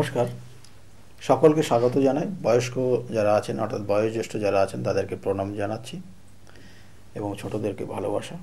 নমস্কার, সকলকে স্বাগত জানাই। বয়স্ক যারা আছেন অর্থাৎ বয়োজ্যেষ্ঠ যারা আছেন তাদেরকে প্রণাম জানাচ্ছি এবং ছোটদেরকে ভালোবাসা।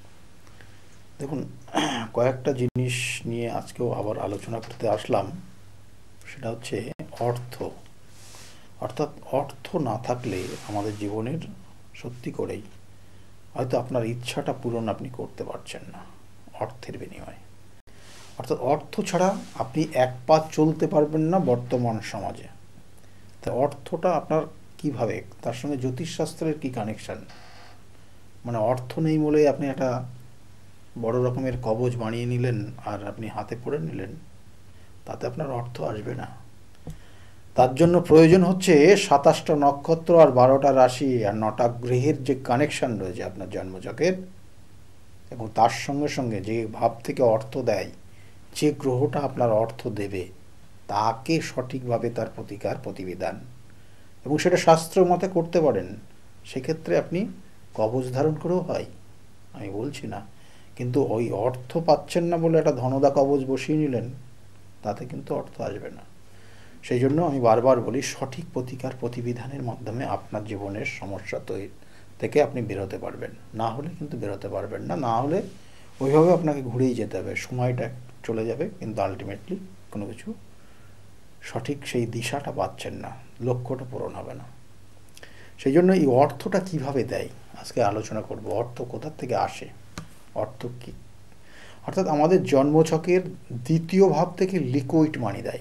দেখুন, কয়েকটা জিনিস নিয়ে আজকেও আবার আলোচনা করতে আসলাম। সেটা হচ্ছে অর্থ। অর্থাৎ অর্থ না থাকলে আমাদের জীবনের সত্যি করেই হয়তো আপনার ইচ্ছাটা পূরণ আপনি করতে পারছেন না অর্থের বিনিময়ে। অর্থাৎ অর্থ ছাড়া আপনি এক পা চলতে পারবেন না বর্তমান সমাজে। তো অর্থটা আপনার কিভাবে, তার সঙ্গে জ্যোতিষশাস্ত্রের কি কানেকশান? মানে অর্থ নেই বলে আপনি একটা বড় রকমের কবচ বানিয়ে নিলেন আর আপনি হাতে পড়ে নিলেন, তাতে আপনার অর্থ আসবে না। তার জন্য প্রয়োজন হচ্ছে 27টা নক্ষত্র আর 12টা রাশি আর 9টা গ্রহের যে কানেকশান রয়েছে আপনার জন্মছকের, এবং তার সঙ্গে সঙ্গে যে ভাব থেকে অর্থ দেয়, যে গ্রহটা আপনার অর্থ দেবে তাকে সঠিকভাবে তার প্রতিবিধান, এবং সেটা শাস্ত্র মতে করতে পারেন। সেক্ষেত্রে আপনি কবচ ধারণ করেও হয়, আমি বলছি না, কিন্তু ওই অর্থ পাচ্ছেন না বলে একটা ধনদা কবচ বসিয়ে নিলেন, তাতে কিন্তু অর্থ আসবে না। সেই জন্য আমি বারবার বলি, সঠিক প্রতিবিধানের মাধ্যমে আপনার জীবনের সমস্যা থেকে আপনি বেরোতে পারবেন, না হলে কিন্তু বেরোতে পারবেন না। না হলে ওইভাবে আপনাকে ঘুরেই যেতে হবে, সময়টা চলে যাবে, কিন্তু আলটিমেটলি কোনো কিছু সঠিক সেই দিশাটা পাচ্ছেন না, লক্ষ্যটা পূরণ হবে না। সেই জন্য এই অর্থটা কিভাবে দেয় আজকে আলোচনা করব। অর্থ কোথা থেকে আসে, অর্থ কি? অর্থাৎ আমাদের জন্মছকের 2য় ভাব থেকে লিকুইড মানি দেয়।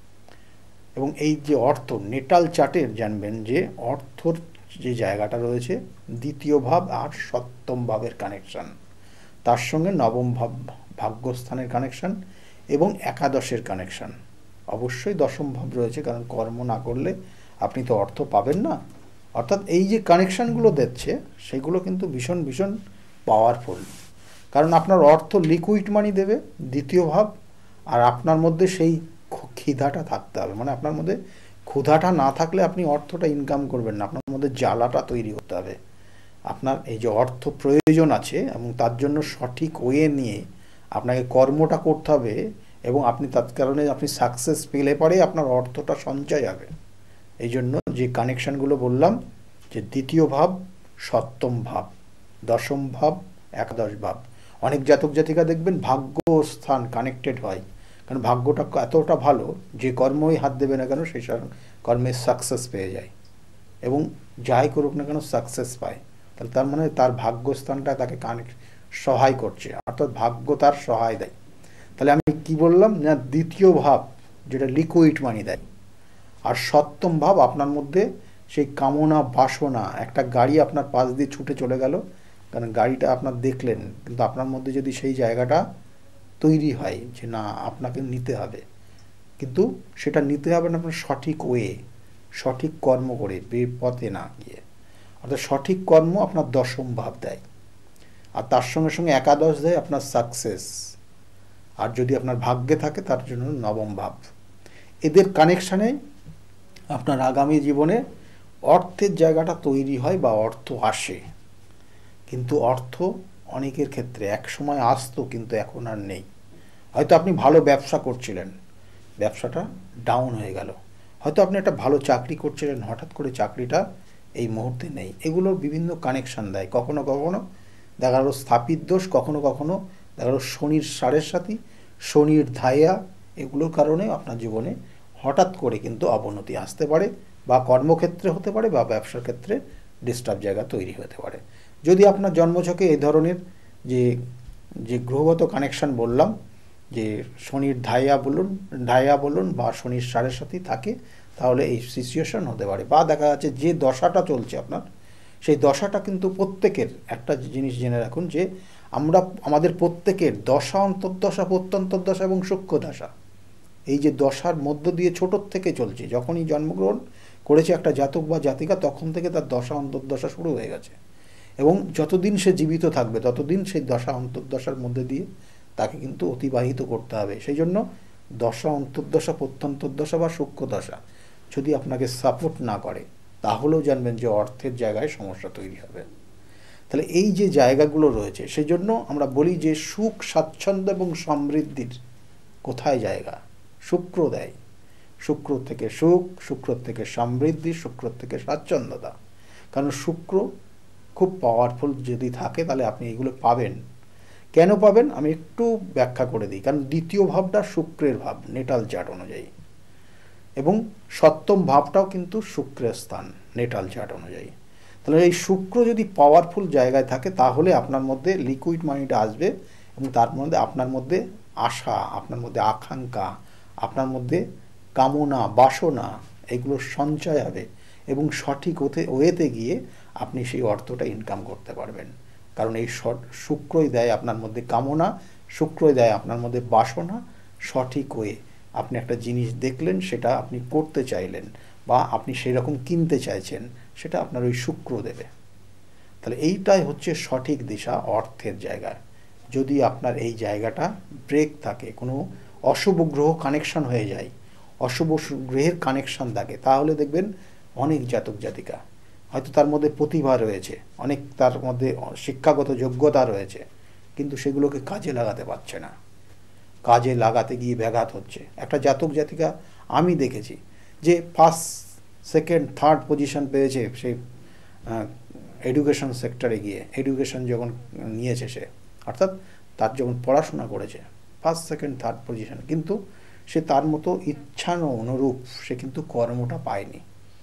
এবং এই যে অর্থ নেটাল চার্টের জানবেন যে অর্থর যে জায়গাটা রয়েছে 2য় ভাব আর 7ম ভাবের কানেকশান, তার সঙ্গে 9ম ভাব ভাগ্যস্থানের কানেকশান এবং একাদশের কানেকশান। অবশ্যই 10ম ভাব রয়েছে, কারণ কর্ম না করলে আপনি তো অর্থ পাবেন না। অর্থাৎ এই যে কানেকশানগুলো দিচ্ছে সেগুলো কিন্তু ভীষণ ভীষণ পাওয়ারফুল, কারণ আপনার অর্থ লিকুইড মানি দেবে 2য় ভাব, আর আপনার মধ্যে সেই খিদাটা থাকতে হবে। মানে আপনার মধ্যে ক্ষুধাটা না থাকলে আপনি অর্থটা ইনকাম করবেন না, আপনার মধ্যে জ্বালাটা তৈরি হতে হবে। আপনার এই যে অর্থ প্রয়োজন আছে এবং তার জন্য সঠিক ওয়ে নিয়ে আপনাকে কর্মটা করতে হবে, এবং আপনি তার কারণে আপনি সাকসেস পেলে পরে আপনার অর্থটা সঞ্চয় হবে। এই জন্য যে কানেকশানগুলো বললাম, যে 2য় ভাব, 7ম ভাব, 10ম ভাব, একাদশ ভাব। অনেক জাতক জাতিকা দেখবেন ভাগ্যস্থান কানেক্টেড হয়, কারণ ভাগ্যটা এতটা ভালো যে কর্মই হাত দেবে না কেন সেই কর্মের সাকসেস পেয়ে যায়, এবং যাই করুক না কেন সাকসেস পায়। তাহলে তার মানে তার ভাগ্যস্থানটা তাকে সহায় করছে, অর্থাৎ ভাগ্য তার সহায় দেয়। তাহলে আমি কি বললাম না, 2য় ভাব যেটা লিকুইড মানি দেয়, আর 7ম ভাব আপনার মধ্যে সেই কামনা বাসনা। একটা গাড়ি আপনার পাশ দিয়ে ছুটে চলে গেল, কারণ গাড়িটা আপনার দেখলেন, কিন্তু আপনার মধ্যে যদি সেই জায়গাটা তৈরি হয় যে না আপনাকে নিতে হবে, কিন্তু সেটা নিতে হবে না আপনার সঠিক ওয়ে, সঠিক কর্ম করে, বেপথে না গিয়ে। অর্থাৎ সঠিক কর্ম আপনার 10ম ভাব দেয়, আর তার সঙ্গে সঙ্গে একাদশ দেয় আপনার সাকসেস, আর যদি আপনার ভাগ্যে থাকে তার জন্য 9ম ভাব। এদের কানেকশানে আপনার আগামী জীবনে অর্থের জায়গাটা তৈরি হয় বা অর্থ আসে। কিন্তু অর্থ অনেকের ক্ষেত্রে এক সময় আসতো, কিন্তু এখন আর নেই। হয়তো আপনি ভালো ব্যবসা করছিলেন, ব্যবসাটা ডাউন হয়ে গেল। হয়তো আপনি একটা ভালো চাকরি করছিলেন, হঠাৎ করে চাকরিটা এই মুহূর্তে নেই। এগুলো বিভিন্ন কানেকশান দেয়। কখনো কখনো দেখা গেল স্থাপিত দোষ, কখনো কখনো দেখা গেল শনির সাড়ের সাথী, শনির ধাইয়া, এগুলোর কারণে আপনার জীবনে হঠাৎ করে কিন্তু অবনতি আসতে পারে, বা কর্মক্ষেত্রে হতে পারে, বা ব্যবসার ক্ষেত্রে ডিস্টার্ব জায়গা তৈরি হতে পারে। যদি আপনার জন্মছকে এই ধরনের যে গ্রহগত কানেকশান বললাম, যে শনির ধাইয়া বলুন বা শনির সাড়ের সাথী থাকে, তাহলে এই সিচুয়েশন হতে পারে। বা দেখা যাচ্ছে যে দশাটা চলছে আপনার, সেই দশাটা কিন্তু প্রত্যেকের একটা জিনিস জেনে রাখুন, যে আমাদের প্রত্যেকের দশা, অন্তর্দশা, প্রত্যন্তর্দশা এবং সূক্ষ্ম দশা, এই যে দশার মধ্য দিয়ে ছোটোর থেকে চলছে। যখনই জন্মগ্রহণ করেছে একটা জাতক বা জাতিকা, তখন থেকে তার দশা অন্তর্দশা শুরু হয়ে গেছে, এবং যতদিন সে জীবিত থাকবে ততদিন সেই দশা অন্তর্দশার মধ্যে দিয়ে তাকে কিন্তু অতিবাহিত করতে হবে। সেই জন্য দশা, অন্তর্দশা, প্রত্যন্তর্দশা বা সূক্ষ্ম দশা যদি আপনাকে সাপোর্ট না করে, তাহলেও জানবেন যে অর্থের জায়গায় সমস্যা তৈরি হবে। তাহলে এই যে জায়গাগুলো রয়েছে, সেই জন্য আমরা বলি যে সুখ, স্বাচ্ছন্দ্য এবং সমৃদ্ধির কোথায় জায়গা? শুক্র দেয়। শুক্র থেকে সুখ, শুক্র থেকে সমৃদ্ধি, শুক্র থেকে স্বাচ্ছন্দ্যতা। কারণ শুক্র খুব পাওয়ারফুল যদি থাকে তাহলে আপনি এগুলো পাবেন। কেন পাবেন আমি একটু ব্যাখ্যা করে দিই। কারণ দ্বিতীয় ভাবটা শুক্রের ভাব নেটাল চার্ট অনুযায়ী, এবং সপ্তম ভাবটাও কিন্তু শুক্রের স্থান নেটাল চার্ট অনুযায়ী। তাহলে এই শুক্র যদি পাওয়ারফুল জায়গায় থাকে তাহলে আপনার মধ্যে লিকুইড মানিটা আসবে, এবং তার মধ্যে আপনার মধ্যে আশা, আপনার মধ্যে আকাঙ্ক্ষা, আপনার মধ্যে কামনা, বাসনা এগুলোর সঞ্চয় হবে, এবং সঠিক ওয়েতে গিয়ে আপনি সেই অর্থটা ইনকাম করতে পারবেন। কারণ এই শুক্রই দেয় আপনার মধ্যে কামনা, শুক্রই দেয় আপনার মধ্যে বাসনা। সঠিক ওয়ে আপনি একটা জিনিস দেখলেন, সেটা আপনি করতে চাইলেন, বা আপনি সেই রকম কিনতে চাইছেন, সেটা আপনার ওই শুক্র দেবে। তাহলে এইটাই হচ্ছে সঠিক দিশা অর্থের জায়গায়। যদি আপনার এই জায়গাটা ব্রেক থাকে, কোনো অশুভ গ্রহ কানেকশন হয়ে যায়, অশুভ গ্রহের কানেকশন থাকে, তাহলে দেখবেন অনেক জাতক জাতিকা হয়তো তার মধ্যে প্রতিভা রয়েছে, অনেক তার মধ্যে শিক্ষাগত যোগ্যতা রয়েছে, কিন্তু সেগুলোকে কাজে লাগাতে পারছে না। কাজে লাগাতে গিয়ে ব্যাঘাত হচ্ছে। একটা জাতক জাতিকা আমি দেখেছি যে ফার্স্ট, সেকেন্ড, থার্ড পজিশন পেয়েছে সেই এডুকেশন সেক্টরে গিয়ে, এডুকেশন যখন নিয়েছে সে, অর্থাৎ তার যখন পড়াশোনা করেছে ফার্স্ট, সেকেন্ড, থার্ড পজিশন, কিন্তু সে তার মতো ইচ্ছানুরূপ সে কিন্তু কর্মটা পায়নি।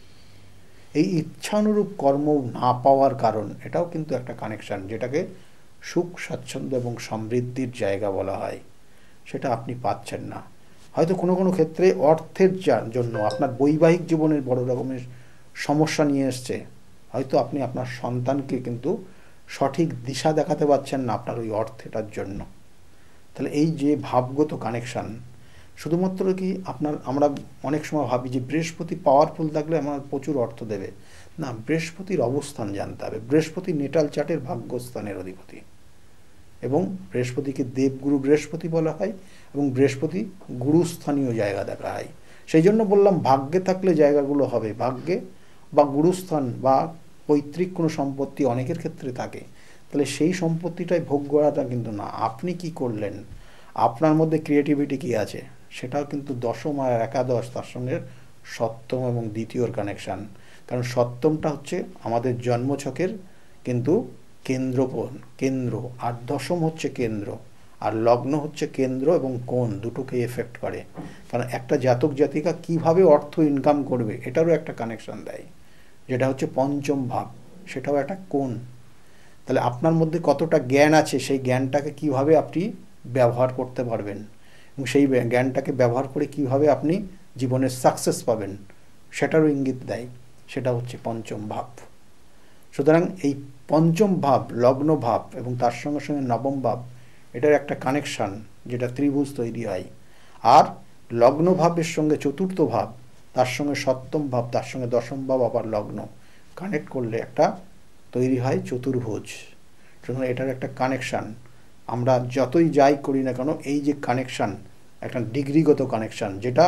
এই ইচ্ছানুরূপ কর্ম না পাওয়ার কারণ এটাও কিন্তু একটা কানেকশান, যেটাকে সুখ, স্বাচ্ছন্দ্য এবং সমৃদ্ধির জায়গা বলা হয়, সেটা আপনি পাচ্ছেন না। হয়তো কোনো কোনো ক্ষেত্রে অর্থের জন্য আপনার বৈবাহিক জীবনের বড় রকমের সমস্যা নিয়ে এসছে। হয়তো আপনি আপনার সন্তানকে কিন্তু সঠিক দিশা দেখাতে পারছেন না আপনার ওই অর্থেটার জন্য। তাহলে এই যে ভাবগত কানেকশান, শুধুমাত্র কি আমরা অনেক সময় ভাবি যে বৃহস্পতি পাওয়ারফুল থাকলে আমার প্রচুর অর্থ দেবে। না, বৃহস্পতির অবস্থান জানতে হবে। বৃহস্পতি নেটাল চার্টের ভাগ্যস্থানের অধিপতি, এবং বৃহস্পতিকে দেবগুরু বৃহস্পতি বলা হয়, এবং বৃহস্পতি গুরুস্থানীয় জায়গা দেখা হয়। সেই জন্য বললাম ভাগ্যে থাকলে জায়গাগুলো হবে। ভাগ্যে বা গুরুস্থান বা পৈতৃক কোনো সম্পত্তি অনেকের ক্ষেত্রে থাকে, তাহলে সেই সম্পত্তিটাই ভোগ করাটা কিন্তু না। আপনি কি করলেন, আপনার মধ্যে ক্রিয়েটিভিটি কি আছে, সেটাও কিন্তু দশম আর একাদশ, তার সঙ্গে সপ্তম এবং দ্বিতীয়র কানেকশান। কারণ সপ্তমটা হচ্ছে আমাদের জন্মছকের কিন্তু কেন্দ্র, আর দশম হচ্ছে কেন্দ্র, আর লগ্ন হচ্ছে কেন্দ্র, এবং কোণ দুটোকে এফেক্ট করে। কারণ একটা জাতক জাতিকা কিভাবে অর্থ ইনকাম করবে এটারও একটা কানেকশান দেয়, যেটা হচ্ছে পঞ্চম ভাব, সেটাও একটা কোণ। তাহলে আপনার মধ্যে কতটা জ্ঞান আছে, সেই জ্ঞানটাকে কিভাবে আপনি ব্যবহার করতে পারবেন, এবং সেই জ্ঞানটাকে ব্যবহার করে কিভাবে আপনি জীবনের সাকসেস পাবেন, সেটারও ইঙ্গিত দেয়, সেটা হচ্ছে পঞ্চম ভাব। সুতরাং এই পঞ্চম ভাব, লগ্ন ভাব এবং তার সঙ্গে সঙ্গে নবম ভাব, এটার একটা কানেকশান, যেটা ত্রিভুজ তৈরি হয়। আর লগ্ন ভাবের সঙ্গে চতুর্থ ভাব, তার সঙ্গে সপ্তম ভাব, তার সঙ্গে দশম ভাব, আবার লগ্ন কানেক্ট করলে একটা তৈরি হয় চতুর্ভুজ। সুতরাং এটার একটা কানেকশান। আমরা যতই যাই করি না কেন, এই যে কানেকশান, একটা ডিগ্রিগত কানেকশান, যেটা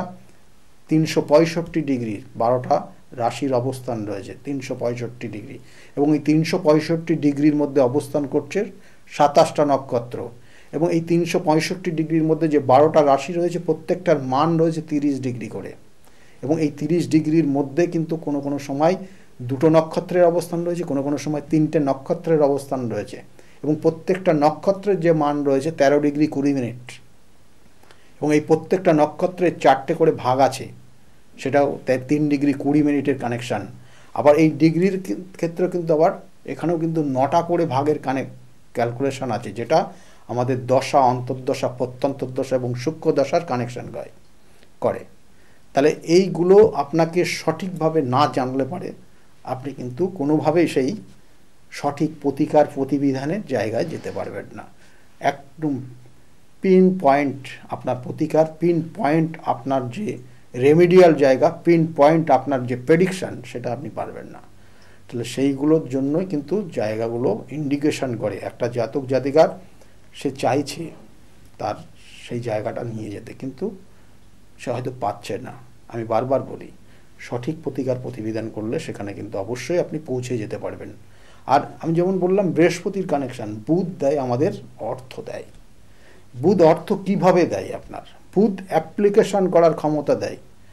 365 ডিগ্রি, 12টা রাশির অবস্থান রয়েছে 365 ডিগ্রি, এবং এই 365 ডিগ্রির মধ্যে অবস্থান করছে 27টা নক্ষত্র, এবং এই 365 ডিগ্রির মধ্যে যে 12টা রাশি রয়েছে প্রত্যেকটার মান রয়েছে 30 ডিগ্রি করে, এবং এই 30 ডিগ্রির মধ্যে কিন্তু কোনো কোনো সময় 2টো নক্ষত্রের অবস্থান রয়েছে, কোনো কোনো সময় 3টে নক্ষত্রের অবস্থান রয়েছে, এবং প্রত্যেকটা নক্ষত্রের যে মান রয়েছে 13 ডিগ্রি 20 মিনিট, এবং এই প্রত্যেকটা নক্ষত্রের 4টে করে ভাগ আছে, সেটাও 3 ডিগ্রি 20 মিনিটের কানেকশান। আবার এই ডিগ্রির ক্ষেত্রে কিন্তু আবার এখানেও কিন্তু 9টা করে ভাগের ক্যালকুলেশন আছে, যেটা আমাদের দশা, অন্তর্দশা, প্রত্যন্তর্দশা এবং সূক্ষ্ম দশার কানেকশান করে। তাহলে এইগুলো আপনাকে সঠিকভাবে না জানলে পারে আপনি কিন্তু কোনোভাবেই সেই সঠিক প্রতিকার প্রতিবিধানের জায়গায় যেতে পারবেন না। একদম পিন পয়েন্ট আপনার প্রতিকার, পিন পয়েন্ট আপনার যে রেমিডিয়াল জায়গা, পিন পয়েন্ট আপনার যে প্রেডিকশান, সেটা আপনি পারবেন না। তাহলে সেইগুলোর জন্যই কিন্তু জায়গাগুলো ইন্ডিকেশন করে একটা জাতক জাতিকার সে চাইছে তার সেই জায়গাটা নিয়ে যেতে, কিন্তু সে হয়তো পাচ্ছে না। আমি বারবার বলি, সঠিক প্রতিকার প্রতিবিধান করলে সেখানে কিন্তু অবশ্যই আপনি পৌঁছে যেতে পারবেন। আর আমি যেমন বললাম বৃহস্পতির কানেকশান, বুধ দেয় আমাদের অর্থ দেয়। বুধ অর্থ কিভাবে দেয় আপনার? বুধ অ্যাপ্লিকেশন করার ক্ষমতা দেয়।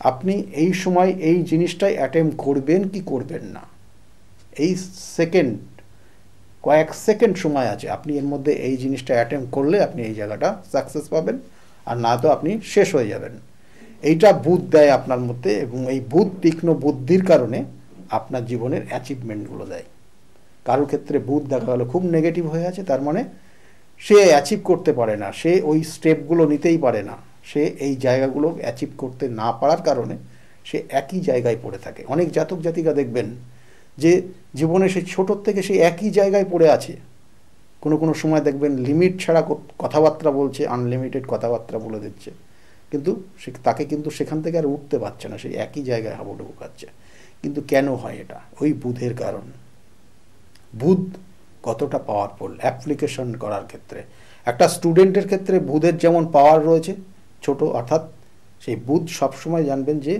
আপনি এই সময় এই জিনিসটাই অ্যাটেম্প করবেন কি করবেন না, এই সেকেন্ড কয়েক সেকেন্ড সময় আছে, আপনি এর মধ্যে এই জিনিসটা অ্যাটেম্প করলে আপনি এই জায়গাটা সাকসেস পাবেন, আর না তো আপনি শেষ হয়ে যাবেন। এইটা বুধ দেয় আপনার মধ্যে, এবং এই বুধ তীক্ষ্ণ বুদ্ধির কারণে আপনার জীবনের অ্যাচিভমেন্টগুলো দেয়। কারোর ক্ষেত্রে বুধ দেখা গেল খুব নেগেটিভ হয়ে আছে, তার মানে সে অ্যাচিভ করতে পারে না, সে ওই স্টেপগুলো নিতেই পারে না, সে এই জায়গাগুলো অ্যাচিভ করতে না পারার কারণে সে একই জায়গায় পড়ে থাকে। অনেক জাতক জাতিকা দেখবেন যে জীবনে সে ছোটোর থেকে সে একই জায়গায় পড়ে আছে, কোনো সময় দেখবেন লিমিট ছাড়া কথাবার্তা বলছে, আনলিমিটেড কথাবার্তা বলে দিচ্ছে, কিন্তু তাকে কিন্তু সেখান থেকে আর উঠতে পারছে না, সেই একই জায়গায় হাবুডুবু খাচ্ছে। কিন্তু কেন হয় এটা? ওই বুধের কারণ। বুধ কতটা পাওয়ারফুল অ্যাপ্লিকেশন করার ক্ষেত্রে। একটা স্টুডেন্টের ক্ষেত্রে বুধের যেমন পাওয়ার রয়েছে ছোট, অর্থাৎ সেই বুধ সবসময় জানবেন যে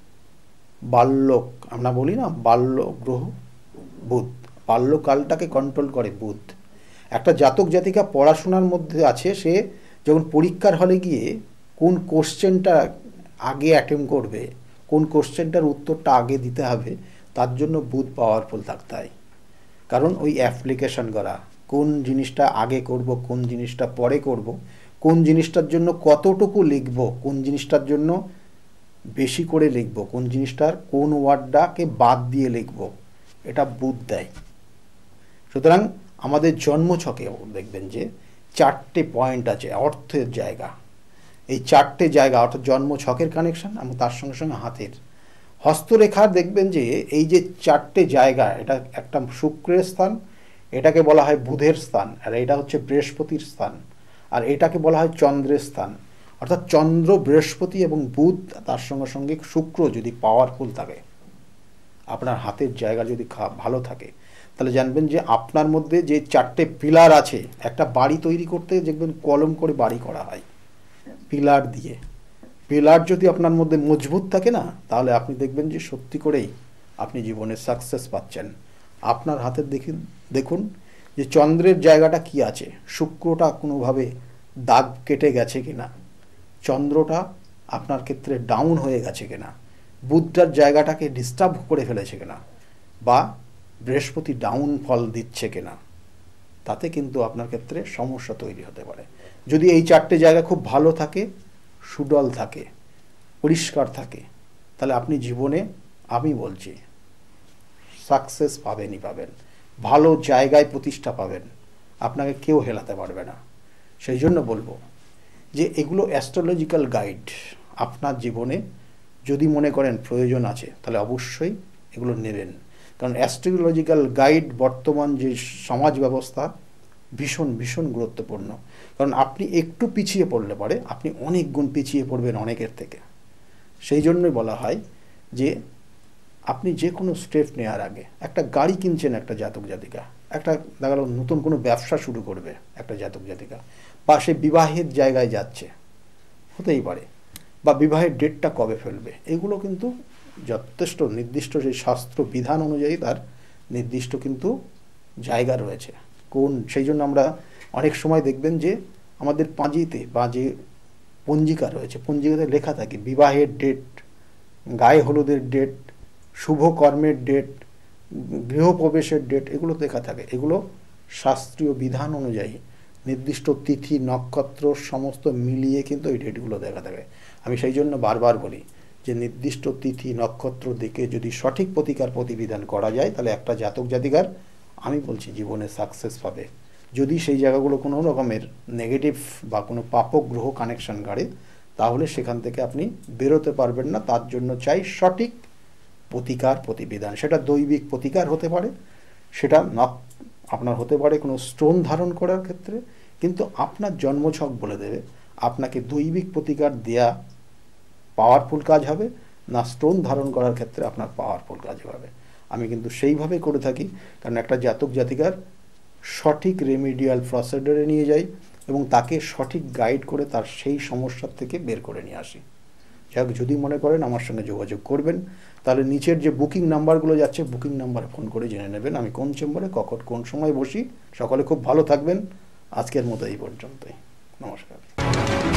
বাল্যক, আমরা বলি না বাল্য গ্রহ বুধ, বাল্যকালটাকে কন্ট্রোল করে বুধ। একটা জাতক জাতিকা পড়াশোনার মধ্যে আছে, সে যখন পরীক্ষার হলে গিয়ে কোন কোশ্চেনটা আগে অ্যাটেম্প করবে, কোন কোশ্চেনটার উত্তরটা আগে দিতে হবে, তার জন্য বুধ পাওয়ারফুল থাকতে হয়। কারণ ওই অ্যাপ্লিকেশন করা, কোন জিনিসটা আগে করব, কোন জিনিসটা পরে করব, কোন জিনিসটার জন্য কতটুকু লিখব, কোন জিনিসটার জন্য বেশি করে লিখব, কোন জিনিসটার কোন ওয়ার্ডটাকে বাদ দিয়ে লিখব, এটা বুধ দেয়। সুতরাং আমাদের জন্মছকেও দেখবেন যে 4টে পয়েন্ট আছে অর্থের জায়গা। এই 4টে জায়গা অর্থাৎ জন্মছকের কানেকশন এবং তার সঙ্গে সঙ্গে হাতের হস্তরেখার দেখবেন যে এই যে 4টে জায়গা, এটা একটা শুক্রের স্থান, এটাকে বলা হয় বুধের স্থান, আর এটা হচ্ছে বৃহস্পতির স্থান, আর এটাকে বলা হয় চন্দ্রের স্থান। অর্থাৎ চন্দ্র, বৃহস্পতি এবং বুধ, তার সঙ্গে সঙ্গে শুক্র যদি পাওয়ারফুল থাকে, আপনার হাতের জায়গা যদি ভালো থাকে, তাহলে জানবেন যে আপনার মধ্যে যে 4টে পিলার আছে, একটা বাড়ি তৈরি করতে দেখবেন কলম করে বাড়ি করা হয় পিলার দিয়ে। পিলার যদি আপনার মধ্যে মজবুত থাকে না, তাহলে আপনি দেখবেন যে সত্যি করেই আপনি জীবনে সাকসেস পাচ্ছেন। আপনার হাতের দেখুন যে চন্দ্রের জায়গাটা কি আছে, শুক্রটা কোনোভাবে দাগ কেটে গেছে কিনা, চন্দ্রটা আপনার ক্ষেত্রে ডাউন হয়ে গেছে কিনা, বুধটার জায়গাটাকে ডিস্টার্ব করে ফেলেছে কিনা, বা বৃহস্পতি ডাউন ফল দিচ্ছে কিনা, তাতে কিন্তু আপনার ক্ষেত্রে সমস্যা তৈরি হতে পারে। যদি এই 4টে জায়গা খুব ভালো থাকে, সুডল থাকে, পরিষ্কার থাকে, তাহলে আপনি জীবনে, আমি বলছি, সাকসেস পাবেনই পাবেন, ভালো জায়গায় প্রতিষ্ঠা পাবেন, আপনাকে কেউ হেলাতে পারবে না। সেই জন্য বলবো যে এগুলো অ্যাস্ট্রোলজিক্যাল গাইড। আপনার জীবনে যদি মনে করেন প্রয়োজন আছে, তাহলে অবশ্যই এগুলো নেবেন। কারণ অ্যাস্ট্রোলজিক্যাল গাইড বর্তমান যে সমাজ ব্যবস্থা ভীষণ ভীষণ গুরুত্বপূর্ণ। কারণ আপনি একটু পিছিয়ে পড়লে পরে আপনি অনেক গুণ পিছিয়ে পড়বেন অনেকের থেকে। সেই জন্যই বলা হয় যে আপনি যে কোনো স্টেপ নেওয়ার আগে, একটা গাড়ি কিনছেন একটা জাতক জাতিকা, একটা দেখা গেল নতুন কোনো ব্যবসা শুরু করবে একটা জাতক জাতিকা, বা সে বিবাহের জায়গায় যাচ্ছে, হতেই পারে, বা বিবাহের ডেটটা কবে ফেলবে, এগুলো কিন্তু যথেষ্ট নির্দিষ্ট সেই শাস্ত্র বিধান অনুযায়ী তার নির্দিষ্ট কিন্তু জায়গা রয়েছে। সেই জন্য আমরা অনেক সময় দেখবেন যে আমাদের পাঁজিতে বা যে পঞ্জিকা রয়েছে, পঞ্জিকাতে লেখা থাকে বিবাহের ডেট, গায়ে হলুদের ডেট, শুভ কর্মের ডেট, গৃহপ্রবেশের ডেট, এগুলো লেখা থাকে। এগুলো শাস্ত্রীয় বিধান অনুযায়ী নির্দিষ্ট তিথি নক্ষত্র সমস্ত মিলিয়ে কিন্তু এই ডেটগুলো দেখা থাকে। আমি সেই জন্য বারবার বলি যে নির্দিষ্ট তিথি নক্ষত্র দেখে যদি সঠিক প্রতিকার প্রতিবিধান করা যায়, তাহলে একটা জাতক জাতিকার, আমি বলছি, জীবনে সাকসেস পাবে। যদি সেই জায়গাগুলো কোনো রকমের নেগেটিভ বা কোনো পাপক গ্রহ কানেকশন গাড়ে, তাহলে সেখান থেকে আপনি বেরোতে পারবেন না। তার জন্য চাই সঠিক প্রতিকার প্রতিবিধান। সেটা দৈবিক প্রতিকার হতে পারে, সেটা আপনার হতে পারে কোনো স্টোন ধারণ করার ক্ষেত্রে, কিন্তু আপনার জন্মছক বলে দেবে আপনাকে দৈবিক প্রতিকার দেয়া পাওয়ারফুল কাজ হবে না স্টোন ধারণ করার ক্ষেত্রে আপনার পাওয়ারফুল কাজ হবে। আমি কিন্তু সেইভাবে করে থাকি, কারণ একটা জাতক জাতিকার সঠিক রেমিডিয়াল প্রসিডিউরে নিয়ে যাই এবং তাকে সঠিক গাইড করে তার সেই সমস্যার থেকে বের করে নিয়ে আসি। যাক, যদি মনে করেন আমার সঙ্গে যোগাযোগ করবেন, তাহলে নিচের যে বুকিং নাম্বারগুলো যাচ্ছে, বুকিং নাম্বারে ফোন করে জেনে নেবেন আমি কোন চেম্বারে কখন কোন সময় বসি। সকলে খুব ভালো থাকবেন। আজকের মতো এই পর্যন্তই। নমস্কার।